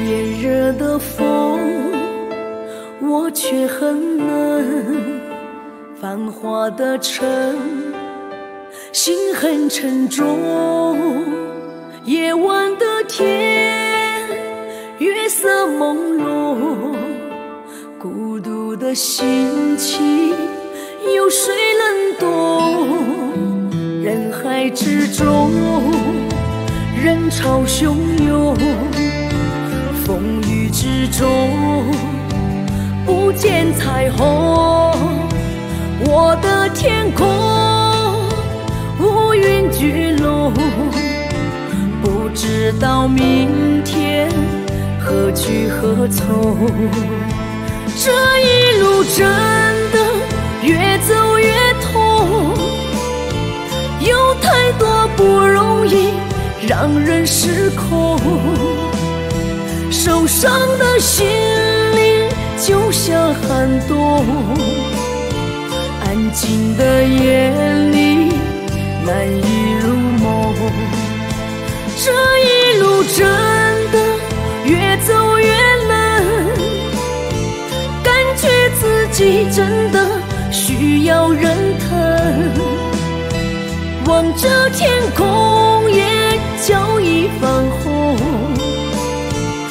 炎热的风，我却很冷。繁华的城，心很沉重。夜晚的天，月色朦胧，孤独的心情有谁能懂？人海之中，人潮汹涌，风雨之中不见彩虹。我的天空乌云聚拢，不知道明天何去何从。这一路真的越走越痛，有太多不容易让人失控。受伤的心灵就像寒冬，安静的夜里难以入梦。这一路真的越走越冷，感觉自己真的需要人疼。望着天空也早已泛红，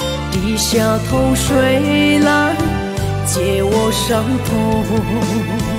低下头睡来解我伤痛。